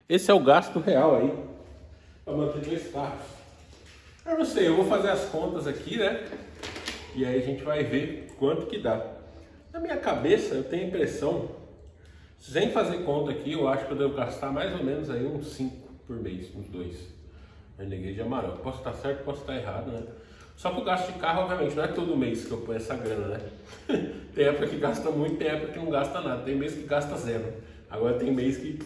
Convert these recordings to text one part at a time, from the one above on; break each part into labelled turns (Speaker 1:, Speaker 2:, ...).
Speaker 1: Esse é o gasto real aí para manter 2 carros. Eu não sei, eu vou fazer as contas aqui, né? E aí a gente vai ver quanto que dá. Na minha cabeça eu tenho a impressão, sem fazer conta aqui, eu acho que eu devo gastar mais ou menos aí uns 5 por mês, uns 2. Renegade Amarok. Posso estar certo, posso estar errado, né? Só que o gasto de carro, obviamente, não é todo mês que eu ponho essa grana, né? Tem época que gasta muito, tem época que não gasta nada. Tem mês que gasta 0. Agora tem mês que...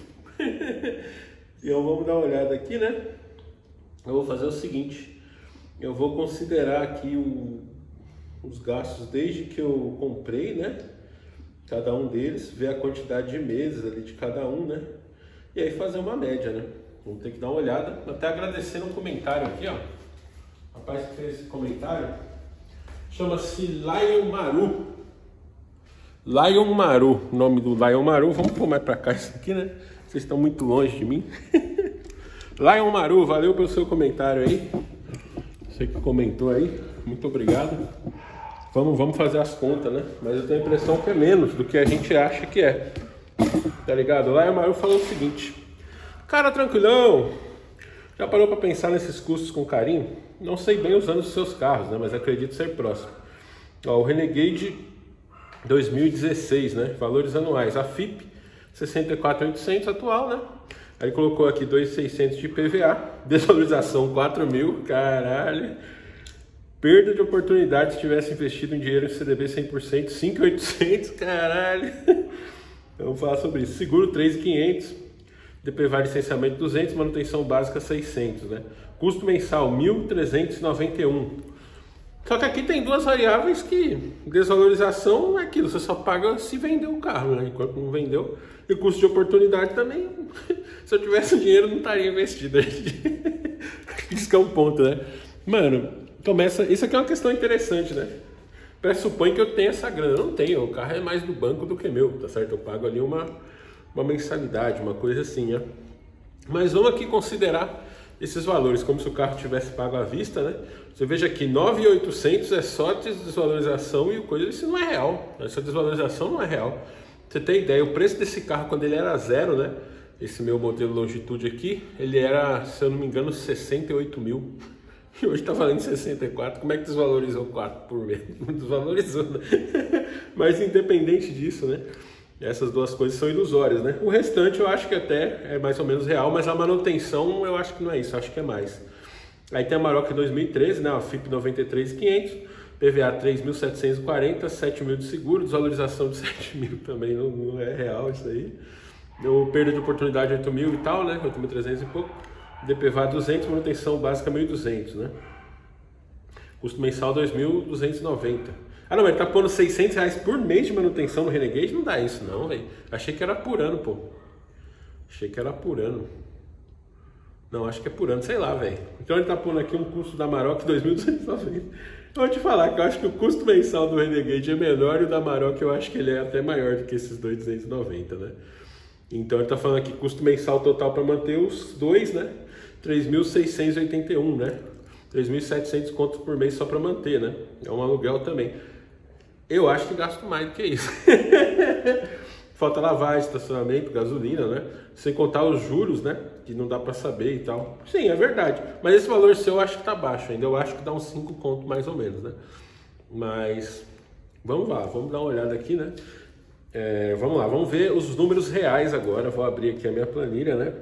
Speaker 1: Então vamos dar uma olhada aqui, né? Eu vou fazer o seguinte. Eu vou considerar aqui os gastos desde que eu comprei, né? Cada um deles, ver a quantidade de meses ali de cada um, né? E aí fazer uma média, né? Vamos ter que dar uma olhada. Até agradecendo um comentário aqui, ó. O rapaz que fez esse comentário chama-se Lion Maru. Lion Maru, o nome do Lion Maru. Vamos pôr mais pra cá isso aqui, né? Vocês estão muito longe de mim. Lion Maru, valeu pelo seu comentário aí. Você que comentou aí, muito obrigado. Vamos fazer as contas, né? Mas eu tenho a impressão que é menos do que a gente acha que é. Tá ligado? O Lion Maru falou o seguinte: cara, tranquilão, já parou para pensar nesses custos com carinho? Não sei bem os anos dos seus carros, né? Mas acredito ser próximo. Ó, o Renegade 2016, né? Valores anuais. A FIP 64.800 atual, né? Aí colocou aqui 2.600 de PVA, desvalorização 4.000, caralho. Perda de oportunidade se tivesse investido em dinheiro em CDB 100%, 5.800, caralho. Vamos falar sobre isso. Seguro 3.500, DPVAT licenciamento 200, manutenção básica 600, né? Custo mensal 1.391. Só que aqui tem duas variáveis que desvalorização é aquilo, você só paga se vender o carro, né? Enquanto não vendeu. E custo de oportunidade também, se eu tivesse dinheiro não estaria investido. Isso que é um ponto, né? Mano, começa, isso aqui é uma questão interessante, né? Pressupõe que eu tenho essa grana. Eu não tenho, o carro é mais do banco do que meu, tá certo? Eu pago ali uma mensalidade, uma coisa assim, né? Mas vamos aqui considerar esses valores, como se o carro tivesse pago à vista, né? Você veja aqui, 9.800 é só desvalorização e o coisa, isso não é real. Essa desvalorização não é real. Você tem ideia, o preço desse carro quando ele era 0, né? Esse meu modelo Longitude aqui, ele era, se eu não me engano, 68 mil. E hoje tá valendo 64. Como é que desvalorizou 4 por mês? Não desvalorizou, né? Mas independente disso, né? Essas duas coisas são ilusórias, né? O restante eu acho que até é mais ou menos real, mas a manutenção eu acho que não é isso, eu acho que é mais. Aí tem a Amarok 2013, né? A FIP 93.500, PVA 3.740, 7.000 de seguro, desvalorização de 7.000 também não é real isso aí. Deu perda de oportunidade 8.000 e tal, né? 8.300 e pouco. DPVA 200, manutenção básica 1.200, né? Custo mensal 2.290. Ah não, ele tá pondo R$600 por mês de manutenção no Renegade? Não dá isso não, velho. Achei que era por ano, pô. Achei que era por ano. Não, acho que é por ano, sei lá, velho. Então ele tá pondo aqui um custo da Amarok 2.290. Eu vou te falar que eu acho que o custo mensal do Renegade é menor e o da Amarok eu acho que ele é até maior do que esses 2.290, né? Então ele tá falando aqui custo mensal total para manter os dois, né? 3.681, né? 3.700 contos por mês só para manter, né? É um aluguel também. Eu acho que gasto mais do que isso. Falta lavagem, estacionamento, gasolina, né? Sem contar os juros, né? Que não dá para saber e tal. Sim, é verdade. Mas esse valor seu eu acho que tá baixo ainda. Eu acho que dá uns 5 contos mais ou menos, né? Mas vamos lá, vamos dar uma olhada aqui, né? Vamos lá, vamos ver os números reais agora. Vou abrir aqui a minha planilha, né?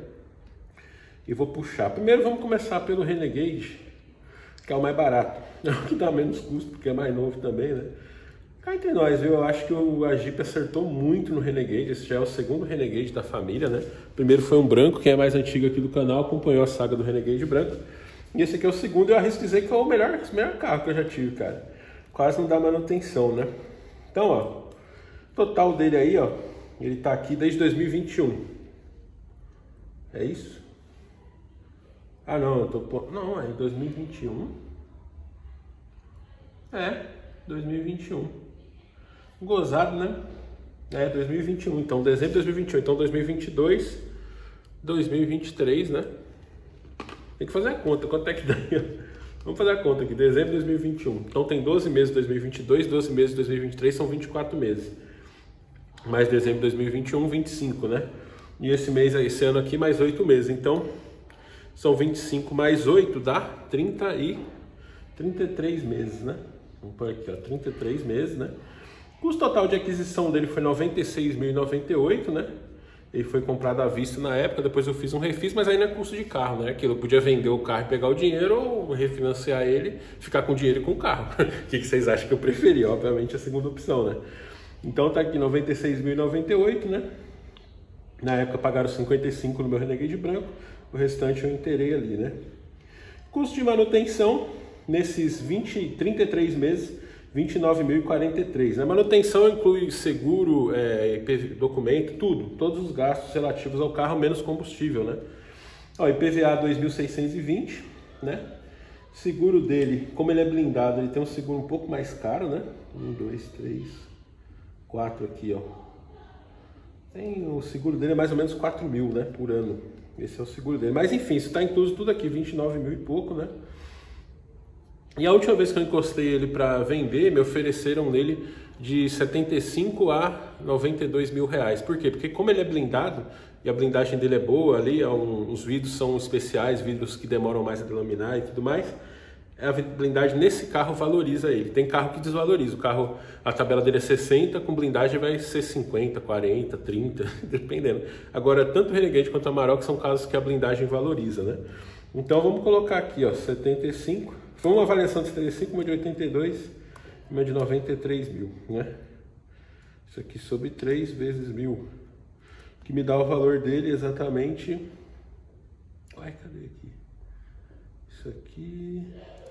Speaker 1: E vou puxar. Primeiro vamos começar pelo Renegade, que é o mais barato. É o que dá menos custo, porque é mais novo também, né? Cá entre nós, viu? Eu acho que a Jeep acertou muito no Renegade. Esse já é o segundo Renegade da família, né? O primeiro foi um branco, quem é mais antigo aqui do canal acompanhou a saga do Renegade branco. E esse aqui é o segundo, eu arrisco dizer que é o melhor carro que eu já tive, cara. Quase não dá manutenção, né? Então, ó, total dele aí, ó, ele tá aqui desde 2021. É isso? Ah, não, eu tô... Não, é 2021. 2021. Gozado, né? 2021. Então, dezembro de 2021. Então, 2022, 2023, né? Tem que fazer a conta. Quanto é que dá? Vamos fazer a conta aqui. Dezembro de 2021. Então, tem 12 meses de 2022, 12 meses de 2023, são 24 meses. Mais dezembro de 2021, 25, né? E esse ano aqui mais 8 meses. Então, são 25 mais 8 dá 33 meses, né? Vamos pôr aqui, ó, 33 meses, né? O custo total de aquisição dele foi R$ 96.098, né? Ele foi comprado à vista na época, depois eu fiz um refis, mas aí não é custo de carro, né? Aquilo, eu podia vender o carro e pegar o dinheiro ou refinanciar ele, ficar com o dinheiro e com o carro. O que vocês acham que eu preferi? Obviamente a segunda opção, né? Então tá aqui R$ 96.098, né? Na época pagaram 55 no meu Renegade branco, o restante eu inteirei ali, né? Custo de manutenção nesses 33 meses, R$ 29.043. A manutenção inclui seguro, documento, tudo, todos os gastos relativos ao carro, menos combustível, né? Ó, IPVA 2.620, né? Seguro dele, como ele é blindado, ele tem um seguro um pouco mais caro, né? 1, 2, 3, 4 aqui, ó. Tem, o seguro dele é mais ou menos 4 mil, né, por ano. Esse é o seguro dele. Mas enfim, isso está incluso tudo aqui, 29 mil e pouco, né? E a última vez que eu encostei ele para vender, me ofereceram nele de 75 a 92 mil reais. Por quê? Porque como ele é blindado e a blindagem dele é boa ali, os vidros são especiais, vidros que demoram mais a delaminar e tudo mais, a blindagem nesse carro valoriza ele. Tem carro que desvaloriza, o carro, a tabela dele é 60, com blindagem vai ser 50, 40, 30, dependendo. Agora, tanto o Renegade quanto o Amarok são casos que a blindagem valoriza, né? Então vamos colocar aqui, ó, 75, foi uma avaliação de 75, uma de 82, uma de 93 mil, né? Isso aqui sobre 3 vezes 1.000, que me dá o valor dele exatamente... Ai, cadê aqui? Isso aqui...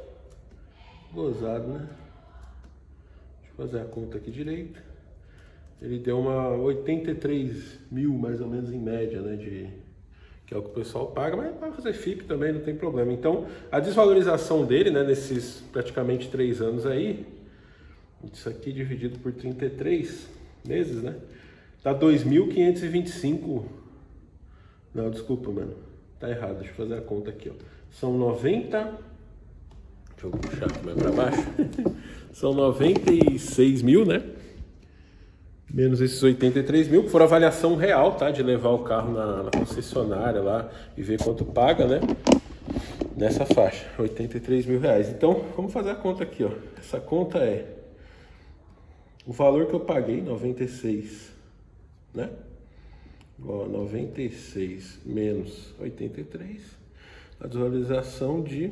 Speaker 1: Gozado, né? Deixa eu fazer a conta aqui direito. Ele deu uma 83 mil, mais ou menos, em média, né? Que é o que o pessoal paga, mas para fazer FIP também não tem problema. Então, a desvalorização dele, né, nesses praticamente 3 anos aí, isso aqui dividido por 33 meses, né? Dá 2.525. Não, desculpa, mano. Tá errado, deixa eu fazer a conta aqui, ó. São 90... Deixa eu puxar aqui mais para baixo. São 96 mil, né? Menos esses 83 mil, que foram a avaliação real, tá? De levar o carro na concessionária lá e ver quanto paga, né? Nessa faixa, 83 mil reais. Então, vamos fazer a conta aqui, ó. Essa conta é o valor que eu paguei, 96, né? Ó, 96 menos 83, a desvalorização de...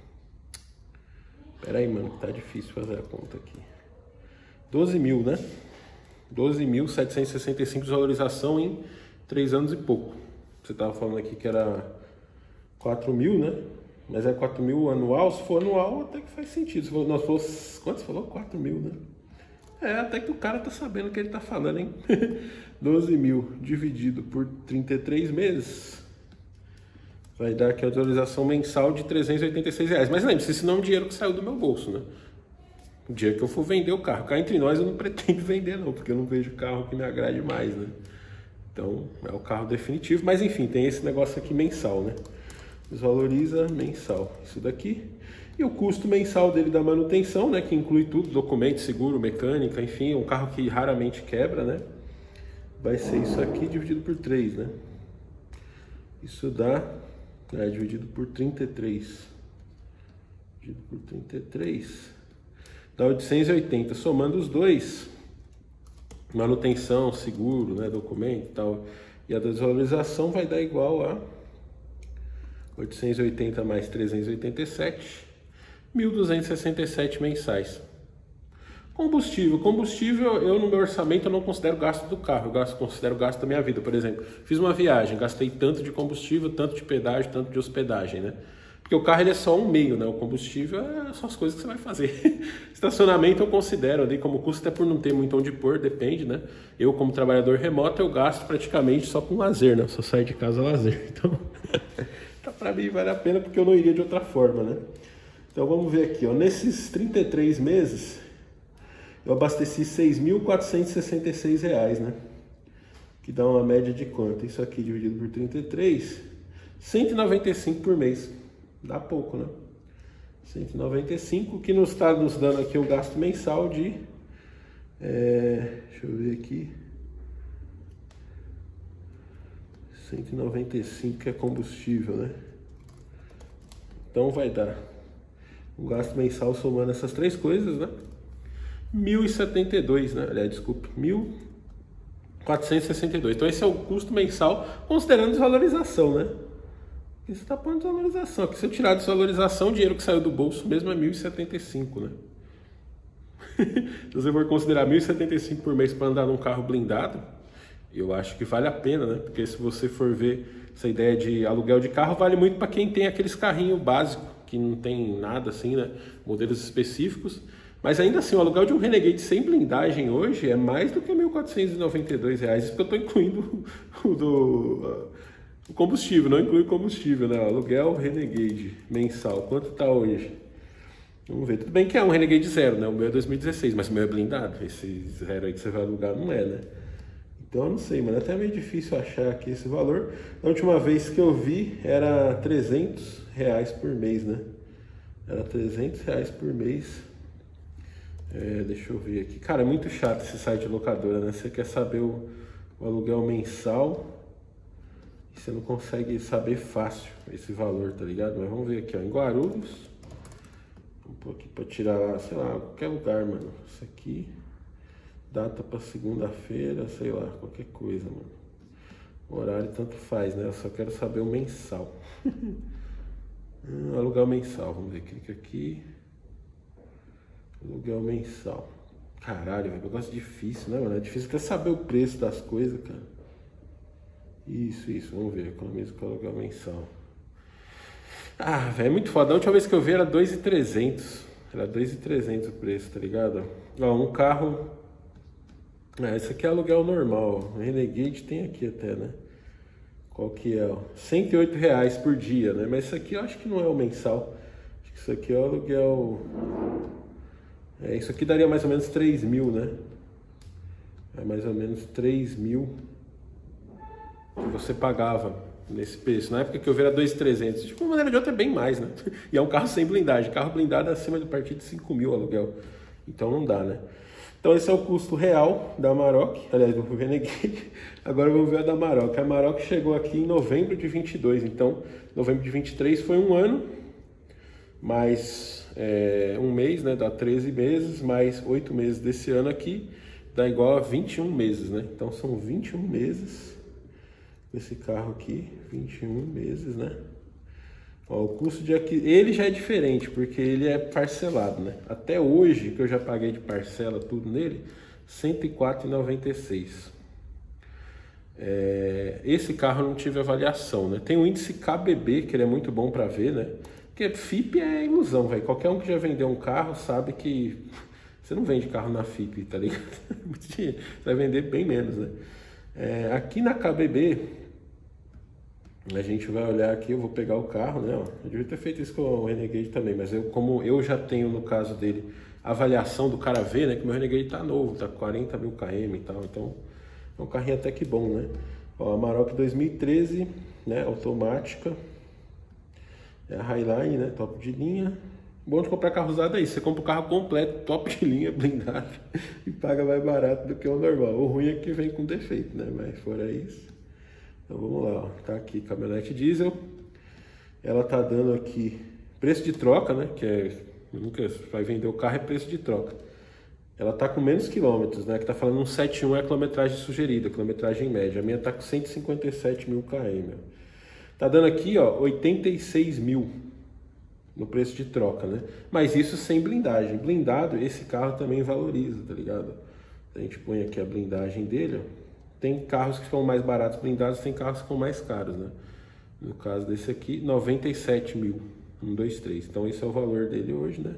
Speaker 1: Pera aí, mano, tá difícil fazer a conta aqui. 12 mil, né? 12.765 de desvalorização em 3 anos e pouco. Você tava falando aqui que era 4 mil, né? Mas é 4 mil anual. Se for anual, até que faz sentido. Se for, nós fosse, quanto você falou? 4 mil, né? É, até que o cara tá sabendo o que ele tá falando, hein? 12 mil dividido por 33 meses. Vai dar aqui a desvalorização mensal de R$386. Mas lembre-se, isso não é um dinheiro que saiu do meu bolso, né? O dia que eu for vender o carro. Cá entre nós eu não pretendo vender não, porque eu não vejo carro que me agrade mais, né? Então é o carro definitivo. Mas enfim, tem esse negócio aqui mensal, né? Desvaloriza mensal. Isso daqui. E o custo mensal dele da manutenção, né? Que inclui tudo, documento, seguro, mecânica, enfim. Um carro que raramente quebra, né? Vai ser isso aqui dividido por 3, né? Isso dá... dividido por 33. Dividido por 33. Dá 880. Somando os dois, manutenção, seguro, né, documento e tal, e a desvalorização vai dar igual a 880 mais 387, 1.267 mensais. Combustível, eu no meu orçamento eu não considero gasto do carro, eu considero gasto da minha vida. Por exemplo, fiz uma viagem, gastei tanto de combustível, tanto de pedágio, tanto de hospedagem, né? Porque o carro ele é só um meio, né? O combustível é só as coisas que você vai fazer. Estacionamento eu considero ali como custo, até por não ter muito onde pôr, depende, né? Eu, como trabalhador remoto, eu gasto praticamente só com lazer, né? Eu só saio de casa lazer. Então, tá, pra mim vale a pena porque eu não iria de outra forma, né? Então vamos ver aqui, ó. Nesses 33 meses, eu abasteci R$6.466, né? Que dá uma média de quanto? Isso aqui dividido por 33, 195 por mês. Dá pouco, né? 195, que nos está nos dando aqui o gasto mensal de... deixa eu ver aqui. 195 que é combustível, né? Então vai dar um gasto mensal somando essas três coisas, né? 1.072, né? Aliás, desculpe, 1.462. Então esse é o custo mensal, considerando desvalorização, né? Porque você está pondo desvalorização. Aqui, se eu tirar a desvalorização, o dinheiro que saiu do bolso mesmo é 1.075, né? Se você for considerar 1.075 por mês para andar num carro blindado, eu acho que vale a pena, né? Porque se você for ver essa ideia de aluguel de carro, vale muito para quem tem aqueles carrinhos básicos, que não tem nada assim, né? Modelos específicos. Mas ainda assim, o aluguel de um Renegade sem blindagem hoje é mais do que R$ 1.492. Isso porque eu estou incluindo o combustível, não inclui combustível, né? O aluguel Renegade mensal, quanto está hoje? Vamos ver. Tudo bem que é um Renegade zero, né? O meu é 2016, mas o meu é blindado. Esse zero aí que você vai alugar não é, né? Então eu não sei, mano. É até meio difícil achar aqui esse valor. A última vez que eu vi era R$300 por mês, né? Era R$300 por mês. Deixa eu ver aqui. Cara, é muito chato esse site de locadora, né? Você quer saber o aluguel mensal e você não consegue saber fácil esse valor, tá ligado? Mas vamos ver aqui, ó. Em Guarulhos. Vamos pôr aqui pra tirar, sei lá, qualquer lugar, mano. Isso aqui. Data pra segunda-feira, sei lá, qualquer coisa, mano. O horário tanto faz, né? Eu só quero saber o mensal. Aluguel mensal, vamos ver, clica aqui. Aluguel mensal. Caralho, velho, negócio difícil, né, mano? É difícil até saber o preço das coisas, cara. Isso, vamos ver, economiza com aluguel mensal. Ah, velho, é muito foda. A última vez que eu vi era 2.300. Era 2.300 o preço, tá ligado? Ó, um carro... esse aqui é aluguel normal. O Renegade tem aqui até, né? Qual que é? R$108 por dia, né? Mas isso aqui eu acho que não é o mensal. Acho que isso aqui é o aluguel... isso aqui daria mais ou menos 3.000, né? É mais ou menos 3.000 que você pagava nesse preço. Na época que eu vi era 2.300. De uma maneira de outra é bem mais, né? E é um carro sem blindagem. Carro blindado é acima de partir de 5.000 aluguel. Então não dá, né? Então esse é o custo real da Amarok, aliás, do Renegade. Agora vamos ver a da Amarok. A Amarok chegou aqui em novembro de 22, então novembro de 23 foi um ano, mais um mês, né, dá 13 meses, mais 8 meses desse ano aqui, dá igual a 21 meses, né? Então são 21 meses esse carro aqui, 21 meses, né? Ó, o custo de aqui, ele já é diferente, porque ele é parcelado, né? Até hoje, que eu já paguei de parcela tudo nele, R$ 104,96. Esse carro eu não tive avaliação, né? Tem o índice KBB, que ele é muito bom para ver, né? Porque FIP é ilusão, velho. Qualquer um que já vendeu um carro sabe que você não vende carro na FIP, tá ligado? Você vai vender bem menos, né? Aqui na KBB... a gente vai olhar aqui, eu vou pegar o carro, né? Ó, eu devia ter feito isso com o Renegade também, mas como eu já tenho, no caso dele, a avaliação do cara ver, né? Que o meu Renegade tá novo, tá 40.000 km e tal, então é um carrinho até que bom, né? Ó, Amarok 2013, né? Automática, é a Highline, né? Top de linha. Bom de comprar carro usado aí, você compra o carro completo, top de linha, blindado, e paga mais barato do que o normal. O ruim é que vem com defeito, né? Mas fora isso... Então vamos lá, ó. Tá aqui, caminhonete diesel. Ela tá dando aqui preço de troca, né? Que nunca vai vender o carro, é preço de troca. Ela tá com menos quilômetros, né? Que tá falando 171 é a quilometragem sugerida, a quilometragem média. A minha tá com 157.000 km. Tá dando aqui, ó, 86.000 no preço de troca, né? Mas isso sem blindagem. Blindado, esse carro também valoriza, tá ligado? A gente põe aqui a blindagem dele, ó. Tem carros que ficam mais baratos blindados, tem carros que ficam mais caros, né? No caso desse aqui, 97.000, 123. Então esse é o valor dele hoje, né?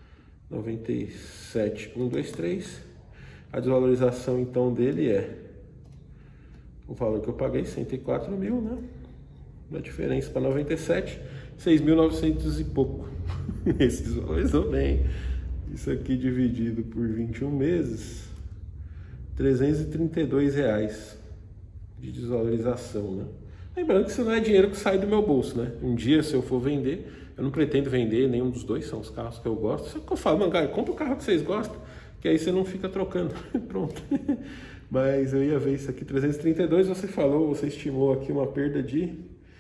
Speaker 1: 97.123. A desvalorização então dele é o valor que eu paguei, 104.000, né? A diferença para 97, 6.900 e pouco. Esse desvalorizou bem. Isso aqui dividido por 21 meses... R$332 de desvalorização, né? Lembrando que isso não é dinheiro que sai do meu bolso, né? Um dia, se eu for vender, eu não pretendo vender nenhum dos dois, são os carros que eu gosto. Só que eu falo, mano, cara, compra o carro que vocês gostam, que aí você não fica trocando. Pronto. Mas eu ia ver isso aqui, 332, você estimou aqui uma perda de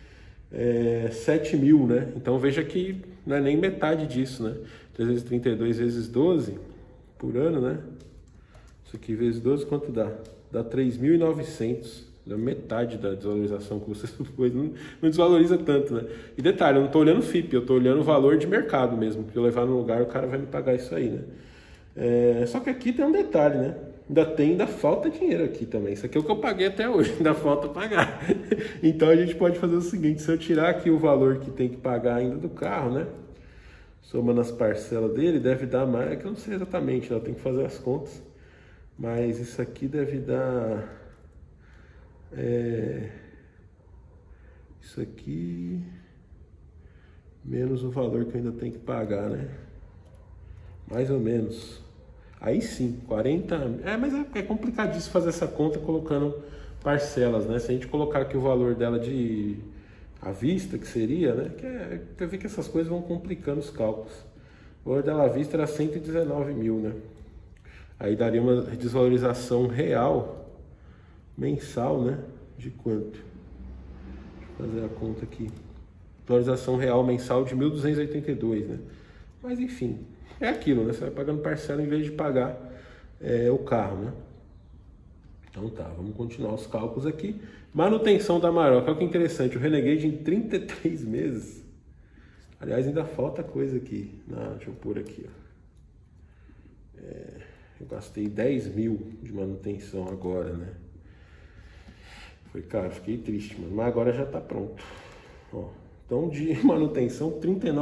Speaker 1: 7 mil, né? Então veja que não é nem metade disso, né? 332 vezes 12 por ano, né? Isso aqui vezes 12, quanto dá? Dá 3.900, da metade da desvalorização que você supôs, não desvaloriza tanto, né? E detalhe, eu não estou olhando FIP, eu estou olhando o valor de mercado mesmo, que eu levar no lugar, o cara vai me pagar isso aí, né? Só que aqui tem um detalhe, né? Ainda falta dinheiro aqui também. Isso aqui é o que eu paguei até hoje, ainda falta pagar. Então a gente pode fazer o seguinte, se eu tirar aqui o valor que tem que pagar ainda do carro, né? Somando as parcelas dele, deve dar mais, é que eu não sei exatamente, né? Eu tenho que fazer as contas. Mas isso aqui deve dar... isso aqui... menos o valor que eu ainda tenho que pagar, né? Mais ou menos. Aí sim, 40... mas é complicadíssimo fazer essa conta colocando parcelas, né? Se a gente colocar aqui o valor dela à vista, que seria, né? Eu vi que essas coisas vão complicando os cálculos. O valor dela à vista era 119 mil, né? Aí daria uma desvalorização real mensal, né? De quanto? Deixa eu fazer a conta aqui. Valorização real mensal de 1.282, né? Mas enfim, é aquilo, né? Você vai pagando parcela em vez de pagar o carro, né? Então tá, vamos continuar os cálculos aqui. Manutenção da Maroc, olha que interessante, o Renegade em 33 meses. Aliás, ainda falta coisa aqui. Deixa eu pôr aqui, ó. Eu gastei 10 mil de manutenção agora, né? Foi caro, fiquei triste, mano. Mas agora já tá pronto. Ó, então, de manutenção,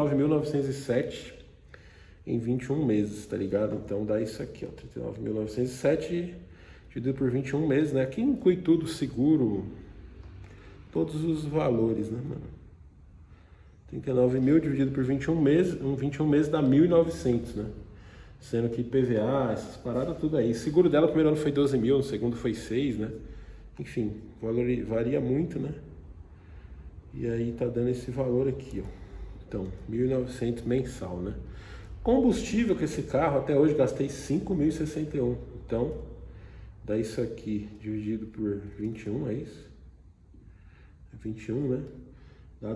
Speaker 1: 39.907 em 21 meses, tá ligado? Então dá isso aqui, ó, 39.907 dividido por 21 meses, né? Aqui inclui tudo, seguro, todos os valores, né, mano? 39 mil dividido por 21 meses, 21 meses dá 1.900, né? Sendo que IPVA, essas paradas, tudo aí. O seguro dela, no primeiro ano foi 12 mil, no segundo foi 6, né? Enfim, o valor varia muito, né? E aí tá dando esse valor aqui, ó. Então, 1.900 mensal, né? Combustível com esse carro, até hoje gastei 5.061. Então, dá isso aqui dividido por 21, é isso? 21, né? Dá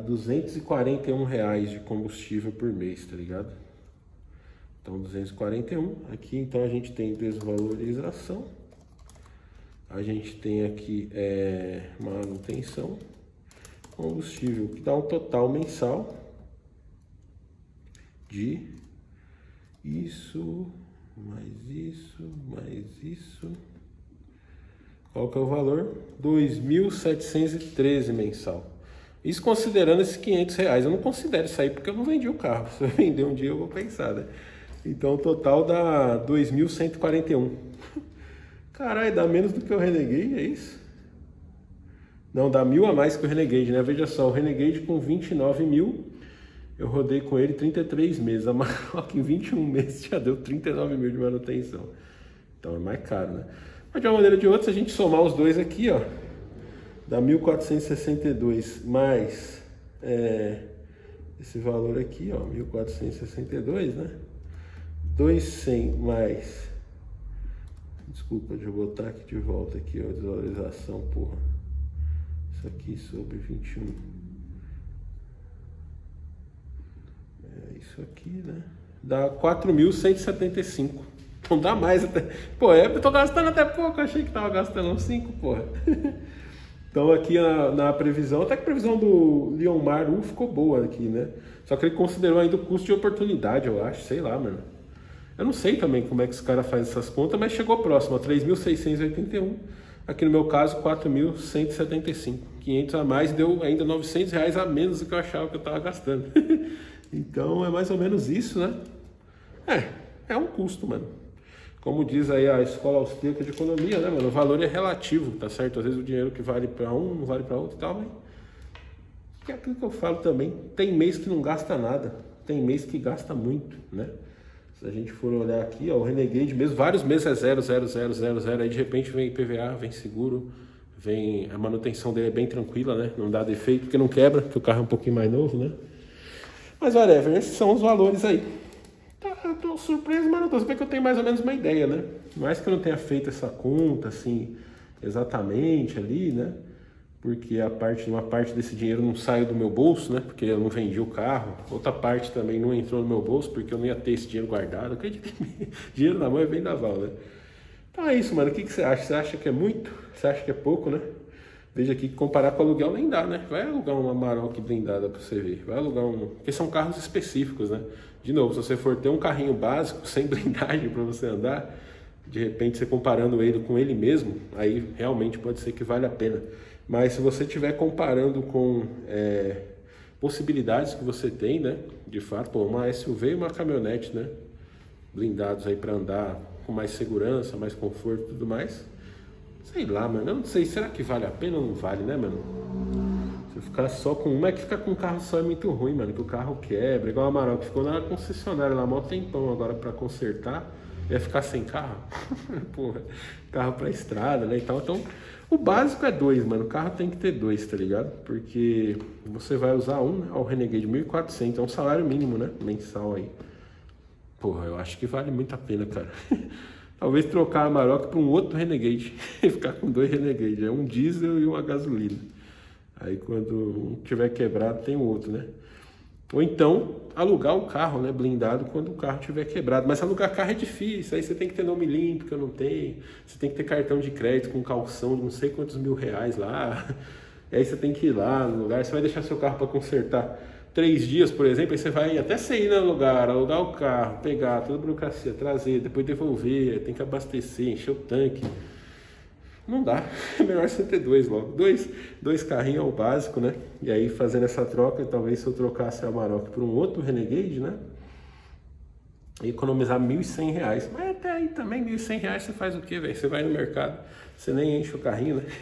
Speaker 1: R$241 de combustível por mês, tá ligado? Então, 241. Aqui, então, a gente tem desvalorização. A gente tem aqui manutenção. Combustível, que dá um total mensal de isso, mais isso, mais isso. Qual que é o valor? 2.713 mensal. Isso considerando esses R$500. Eu não considero isso aí porque eu não vendi o carro. Se eu vender um dia eu vou pensar, né? Então o total dá 2.141. Caralho, dá menos do que o Renegade, é isso? Não, dá 1.000 a mais que o Renegade, né? Veja só, o Renegade com 29 mil, eu rodei com ele 33 meses. A Maroc em 21 meses já deu 39 mil de manutenção. Então é mais caro, né? Mas de uma maneira ou de outra, se a gente somar os dois aqui, ó, dá 1.462 mais esse valor aqui, ó, 1.462, né? 2.100 mais... Desculpa, deixa eu botar aqui de volta aqui, ó, desvalorização, porra. Isso aqui sobre 21. Isso aqui, né? Dá 4.175. Não dá mais até. Pô, eu tô gastando até pouco, eu achei que tava gastando uns 5, porra. Então aqui na previsão, até que a previsão do Leonmar U ficou boa aqui, né? Só que ele considerou ainda o custo de oportunidade, eu acho, sei lá, mano. Eu não sei também como é que esse cara faz essas contas, mas chegou próximo, a 3.681. Aqui no meu caso, 4.175. 500 a mais, deu ainda R$900 a menos do que eu achava que eu tava gastando. Então é mais ou menos isso, né? É um custo, mano. Como diz aí a escola austríaca de economia, né, mano? O valor é relativo, tá certo? Às vezes o dinheiro que vale para um não vale para outro e tal, mas... é aquilo que eu falo também. Tem mês que não gasta nada. Tem mês que gasta muito, né? Se a gente for olhar aqui, ó, o Renegade mesmo, vários meses é 0, 0, 0, 0, 0. Aí de repente vem IPVA, vem seguro, vem... a manutenção dele é bem tranquila, né? Não dá defeito porque não quebra, porque o carro é um pouquinho mais novo, né? Mas whatever, esses são os valores aí. eu tô surpreso, mas não tô. Você vê que eu tenho mais ou menos uma ideia, né? Mais que eu não tenha feito essa conta, assim, exatamente ali, né? Porque uma parte desse dinheiro não saiu do meu bolso, né? Porque eu não vendi o carro. Outra parte também não entrou no meu bolso, porque eu não ia ter esse dinheiro guardado. Acredito que dinheiro na mão é bem naval, né? Então é isso, mano. O que você acha? Você acha que é muito? Você acha que é pouco, né? Veja aqui que comparar com aluguel nem dá, né? Vai alugar uma Amarok blindada pra você ver. Vai alugar um... Porque são carros específicos, né? De novo, se você for ter um carrinho básico, sem blindagem para você andar, de repente você comparando ele com ele mesmo, aí realmente pode ser que vale a pena. Mas se você estiver comparando com possibilidades que você tem, né? De fato, pô, uma SUV e uma caminhonete, né? Blindados aí para andar com mais segurança, mais conforto e tudo mais. Sei lá, mano, eu não sei, será que vale a pena ou não vale, né, mano? Se eu ficar só com uma, é que ficar com um carro só é muito ruim, mano, que o carro quebra, igual a Amarok, ficou na concessionária lá, mó tempão agora pra consertar, ia ficar sem carro, porra, carro pra estrada, né, e tal. Então, o básico é 2, mano, o carro tem que ter 2, tá ligado? Porque você vai usar um, né, o Renegade 1.400, é um salário mínimo, né, mensal aí. Porra, eu acho que vale muito a pena, cara. Talvez trocar a Amarok para um outro Renegade e ficar com 2 Renegade. É um diesel e uma gasolina. Aí quando um tiver quebrado tem o outro, né? Ou então alugar o carro, né, blindado quando o carro tiver quebrado. Mas alugar carro é difícil. Aí você tem que ter nome limpo, que eu não tenho. Você tem que ter cartão de crédito com calção de não sei quantos R$1.000 lá. E aí você tem que ir lá no lugar. Você vai deixar seu carro para consertar 3 dias, por exemplo, aí você vai até você ir no lugar, alugar o carro, pegar toda a burocracia, trazer, depois devolver, tem que abastecer, encher o tanque. Não dá, é melhor você ter 2 logo. Dois carrinhos é o básico, né? E aí fazendo essa troca, talvez se eu trocasse a Amarok por um outro Renegade, né? Economizar R$1.100. Mas até aí também, R$1.100 você faz o quê, velho? Você vai no mercado, você nem enche o carrinho, né?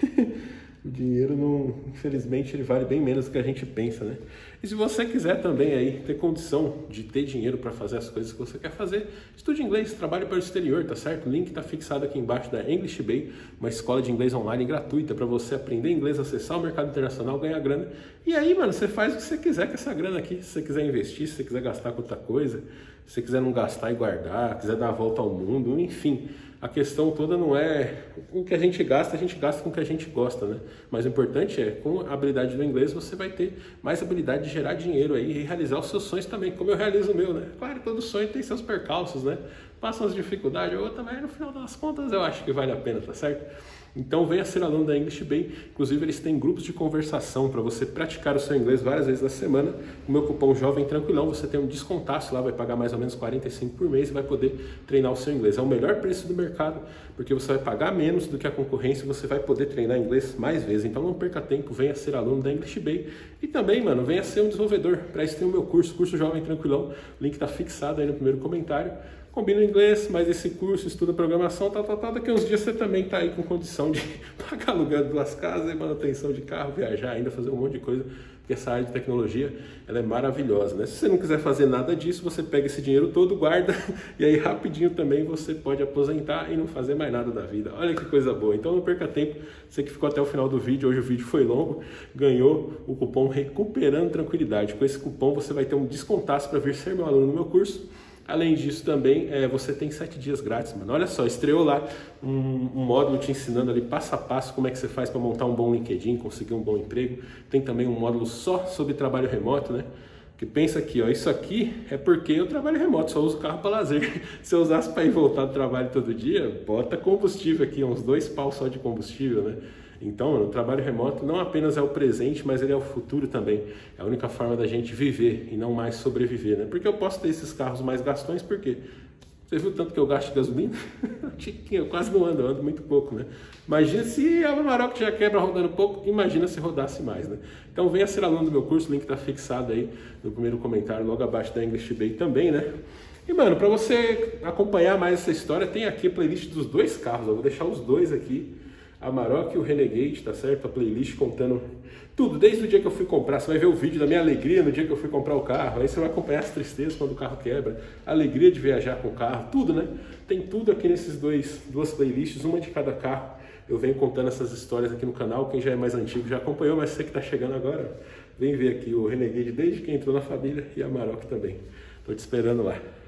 Speaker 1: O dinheiro, não, infelizmente, ele vale bem menos do que a gente pensa, né? E se você quiser também aí ter condição de ter dinheiro para fazer as coisas que você quer fazer, estude inglês, trabalhe para o exterior, tá certo? O link está fixado aqui embaixo da English Bay, uma escola de inglês online gratuita para você aprender inglês, acessar o mercado internacional, ganhar grana. E aí, mano, você faz o que você quiser com essa grana aqui. Se você quiser investir, se você quiser gastar com outra coisa, se você quiser não gastar e guardar, quiser dar a volta ao mundo, enfim. A questão toda não é o que a gente gasta com o que a gente gosta, né? Mas o importante é, com a habilidade do inglês, você vai ter mais habilidade de gerar dinheiro aí e realizar os seus sonhos também, como eu realizo o meu, né? Claro, todo sonho tem seus percalços, né? Passam as dificuldades, ou também no final das contas eu acho que vale a pena, tá certo? Então venha ser aluno da English Bay, inclusive eles têm grupos de conversação para você praticar o seu inglês várias vezes na semana. O meu cupom Jovem Tranquilão, você tem um descontaço lá, vai pagar mais ou menos 45 por mês e vai poder treinar o seu inglês. É o melhor preço do mercado, porque você vai pagar menos do que a concorrência e você vai poder treinar inglês mais vezes. Então não perca tempo, venha ser aluno da English Bay e também, mano, venha ser um desenvolvedor. Para isso tem o meu curso Jovem Tranquilão, o link está fixado aí no primeiro comentário. Combina o inglês, mas esse curso, estuda programação, daqui uns dias você também está aí com condição de pagar aluguel de 2 casas, manutenção de carro, viajar ainda, fazer um monte de coisa, porque essa área de tecnologia, ela é maravilhosa, né? Se você não quiser fazer nada disso, você pega esse dinheiro todo, guarda, e aí rapidinho também você pode aposentar e não fazer mais nada da vida. Olha que coisa boa. Então não perca tempo, você que ficou até o final do vídeo, hoje o vídeo foi longo, ganhou o cupom Recuperando Tranquilidade. Com esse cupom você vai ter um descontaço para vir ser meu aluno no meu curso. Além disso também, você tem 7 dias grátis, mano. Olha só, estreou lá um módulo te ensinando ali passo a passo como é que você faz para montar um bom LinkedIn, conseguir um bom emprego. Tem também um módulo só sobre trabalho remoto, né? Que pensa aqui, ó, isso aqui é porque eu trabalho remoto, só uso o carro para lazer. Se eu usasse para ir voltar do trabalho todo dia, bota combustível aqui, uns 2 pau só de combustível, né? Então, mano, o trabalho remoto não apenas é o presente, mas ele é o futuro também. É a única forma da gente viver e não mais sobreviver, né? Porque eu posso ter esses carros mais gastões, por quê? Você viu tanto que eu gasto de gasolina? Eu quase não ando, eu ando muito pouco, né? Imagina se a Amarok já quebra rodando pouco, imagina se rodasse mais, né? Então venha ser aluno do meu curso, o link está fixado aí no primeiro comentário, logo abaixo da English Bay também, né? E, mano, para você acompanhar mais essa história, tem aqui a playlist dos 2 carros, eu vou deixar os 2 aqui. A Amarok e o Renegade, tá certo? A playlist contando tudo, desde o dia que eu fui comprar. Você vai ver o vídeo da minha alegria no dia que eu fui comprar o carro. Aí você vai acompanhar as tristezas quando o carro quebra, a alegria de viajar com o carro, tudo, né? Tem tudo aqui nesses 2 playlists, uma de cada carro. Eu venho contando essas histórias aqui no canal. Quem já é mais antigo já acompanhou, mas você que tá chegando agora, vem ver aqui o Renegade desde que entrou na família e a Amarok também. Tô te esperando lá.